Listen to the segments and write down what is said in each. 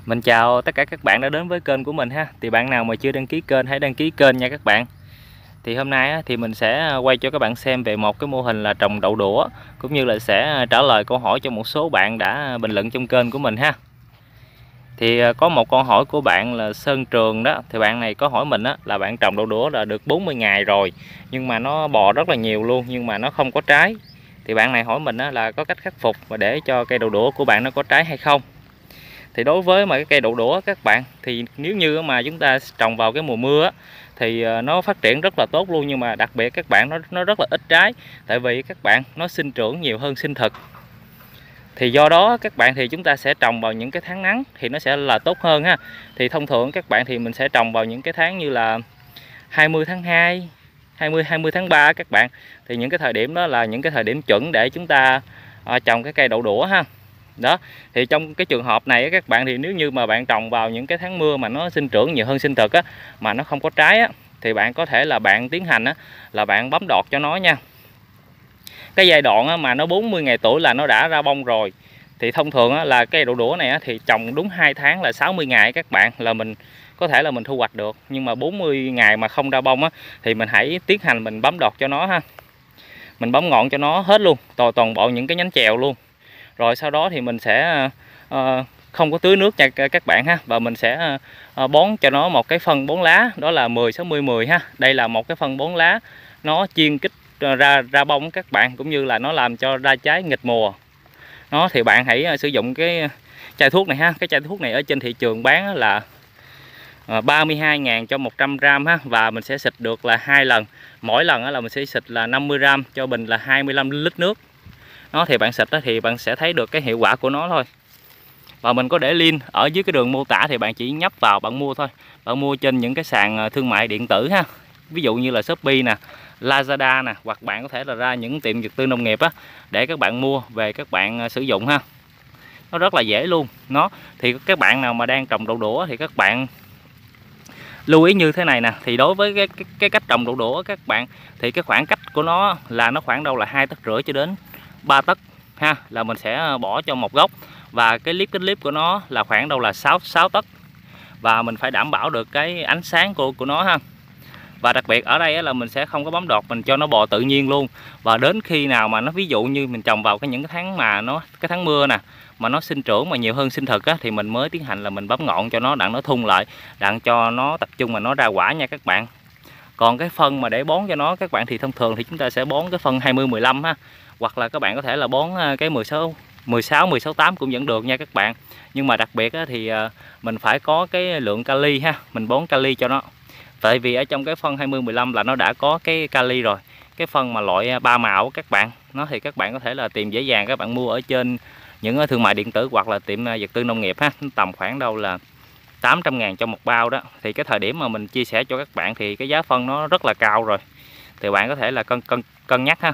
Mình chào tất cả các bạn đã đến với kênh của mình ha. Thì bạn nào mà chưa đăng ký kênh hãy đăng ký kênh nha các bạn. Thì hôm nay thì mình sẽ quay cho các bạn xem về một cái mô hình là trồng đậu đũa, cũng như là sẽ trả lời câu hỏi cho một số bạn đã bình luận trong kênh của mình ha. Thì có một câu hỏi của bạn là Sơn Trường đó. Thì bạn này có hỏi mình là bạn trồng đậu đũa là được 40 ngày rồi, nhưng mà nó bò rất là nhiều luôn, nhưng mà nó không có trái. Thì bạn này hỏi mình là có cách khắc phục và để cho cây đậu đũa của bạn nó có trái hay không. Thì đối với mà cái cây đậu đũa các bạn, thì nếu như mà chúng ta trồng vào cái mùa mưa thì nó phát triển rất là tốt luôn, nhưng mà đặc biệt các bạn nó rất là ít trái, tại vì các bạn nó sinh trưởng nhiều hơn sinh thực. Thì do đó các bạn thì chúng ta sẽ trồng vào những cái tháng nắng thì nó sẽ là tốt hơn ha. Thì thông thường các bạn thì mình sẽ trồng vào những cái tháng như là 20 tháng 2, 20 tháng 3 các bạn. Thì những cái thời điểm đó là những cái thời điểm chuẩn để chúng ta trồng cái cây đậu đũa ha. Đó, thì trong cái trường hợp này các bạn, thì nếu như mà bạn trồng vào những cái tháng mưa mà nó sinh trưởng nhiều hơn sinh thực mà nó không có trái thì bạn có thể là bạn tiến hành là bạn bấm đọt cho nó nha. Cái giai đoạn mà nó 40 ngày tuổi là nó đã ra bông rồi. Thì thông thường là cây đậu đũa này thì trồng đúng 2 tháng là 60 ngày các bạn là mình có thể là mình thu hoạch được. Nhưng mà 40 ngày mà không ra bông thì mình hãy tiến hành mình bấm đọt cho nó ha. Mình bấm ngọn cho nó hết luôn, toàn bộ những cái nhánh chèo luôn. Rồi sau đó thì mình sẽ không có tưới nước nha các bạn ha, và mình sẽ bón cho nó một cái phân bón lá, đó là 10-60-10 ha. Đây là một cái phân bón lá nó chiên kích ra bông các bạn, cũng như là nó làm cho ra trái nghịch mùa. Nó thì bạn hãy sử dụng cái chai thuốc này ha. Cái chai thuốc này ở trên thị trường bán là 32.000 cho 100 gram ha, và mình sẽ xịt được là 2 lần. Mỗi lần là mình sẽ xịt là 50 gram cho bình là 25 lít nước. Nó thì bạn xịt thì bạn sẽ thấy được cái hiệu quả của nó thôi. Và mình có để link ở dưới cái đường mô tả, thì bạn chỉ nhấp vào bạn mua thôi. Bạn mua trên những cái sàn thương mại điện tử ha. Ví dụ như là Shopee nè, Lazada nè, hoặc bạn có thể là ra những tiệm vật tư nông nghiệp để các bạn mua về các bạn sử dụng ha. Nó rất là dễ luôn. Nó thì các bạn nào mà đang trồng đậu đũa thì các bạn lưu ý như thế này nè. Thì đối với cái cách trồng đậu đũa các bạn, thì cái khoảng cách của nó là nó khoảng đâu là 2,5 tấc cho đến 3 tấc ha, là mình sẽ bỏ cho một gốc. Và cái clip của nó là khoảng đâu là 6 tấc, và mình phải đảm bảo được cái ánh sáng của nó ha. Và đặc biệt ở đây là mình sẽ không có bấm đọt, mình cho nó bò tự nhiên luôn. Và đến khi nào mà nó, ví dụ như mình trồng vào những cái tháng mà cái tháng mưa nè, mà nó sinh trưởng mà nhiều hơn sinh thực thì mình mới tiến hành là mình bấm ngọn cho nó, đặng nó thun lại, đặng cho nó tập trung mà nó ra quả nha các bạn. Còn cái phân mà để bón cho nó các bạn, thì thông thường thì chúng ta sẽ bón cái phân 20-15 ha, hoặc là các bạn có thể là bón cái 16-8 cũng vẫn được nha các bạn. Nhưng mà đặc biệt thì mình phải có cái lượng kali ha, mình bón kali cho nó. Tại vì ở trong cái phân 20-15 là nó đã có cái kali rồi. Cái phân mà loại 3 màu các bạn, nó thì các bạn có thể là tìm dễ dàng, các bạn mua ở trên những thương mại điện tử hoặc là tiệm vật tư nông nghiệp ha. Tầm khoảng đâu là 800.000 cho một bao đó. Thì cái thời điểm mà mình chia sẻ cho các bạn thì cái giá phân nó rất là cao rồi. Thì bạn có thể là cân nhắc ha.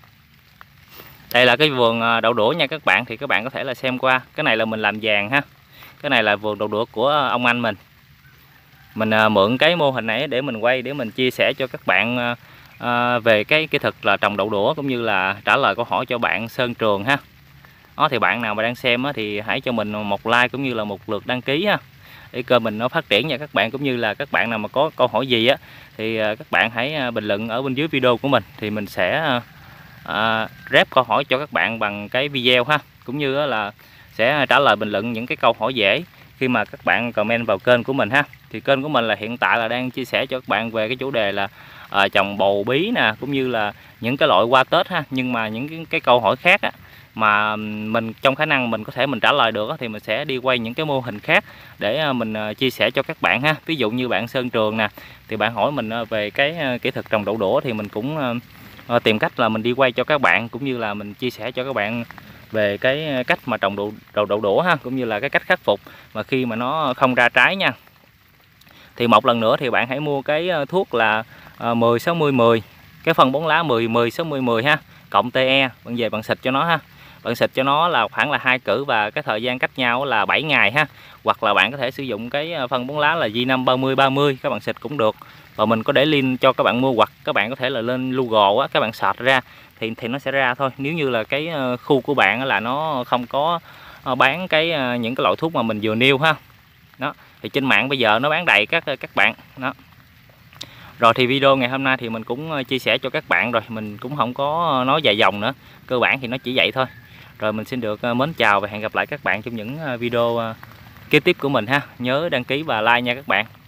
Đây là cái vườn đậu đũa nha các bạn, thì các bạn có thể là xem qua. Cái này là mình làm vàng ha. Cái này là vườn đậu đũa của ông anh mình. Mình mượn cái mô hình này để mình quay, để mình chia sẻ cho các bạn về cái kỹ thuật là trồng đậu đũa, cũng như là trả lời câu hỏi cho bạn Sơn Trường ha. Đó, thì bạn nào mà đang xem thì hãy cho mình một like cũng như là một lượt đăng ký ha, để kênh mình nó phát triển nha các bạn. Cũng như là các bạn nào mà có câu hỏi gì thì các bạn hãy bình luận ở bên dưới video của mình, thì mình sẽ rep câu hỏi cho các bạn bằng cái video ha, cũng như là sẽ trả lời bình luận những cái câu hỏi dễ khi mà các bạn comment vào kênh của mình ha. Thì kênh của mình là hiện tại là đang chia sẻ cho các bạn về cái chủ đề là trồng bầu bí nè, cũng như là những cái loại hoa Tết ha. Nhưng mà những cái câu hỏi khác mà mình trong khả năng mình có thể mình trả lời được thì mình sẽ đi quay những cái mô hình khác để mình chia sẻ cho các bạn ha. Ví dụ như bạn Sơn Trường nè, thì bạn hỏi mình về cái kỹ thuật trồng đậu đũa, thì mình cũng tìm cách là mình đi quay cho các bạn, cũng như là mình chia sẻ cho các bạn về cái cách mà trồng đậu đũa ha, cũng như là cái cách khắc phục mà khi mà nó không ra trái nha. Thì một lần nữa thì bạn hãy mua cái thuốc là 10-60-10, cái phân bón lá 10-60-10 ha, cộng TE. Bạn về bạn xịt cho nó ha. Bạn xịt cho nó là khoảng là 2 cử, và cái thời gian cách nhau là 7 ngày ha. Hoặc là bạn có thể sử dụng cái phân bón lá là G5-30-30, các bạn xịt cũng được. Và mình có để link cho các bạn mua, hoặc các bạn có thể là lên Google các bạn search ra thì nó sẽ ra thôi. Nếu như là cái khu của bạn là nó không có bán những cái loại thuốc mà mình vừa nêu ha. Đó, thì trên mạng bây giờ nó bán đầy các bạn. Đó. Rồi thì video ngày hôm nay thì mình cũng chia sẻ cho các bạn rồi, mình cũng không có nói dài dòng nữa, cơ bản thì nó chỉ vậy thôi. Rồi mình xin được mến chào và hẹn gặp lại các bạn trong những video kế tiếp của mình ha. Nhớ đăng ký và like nha các bạn.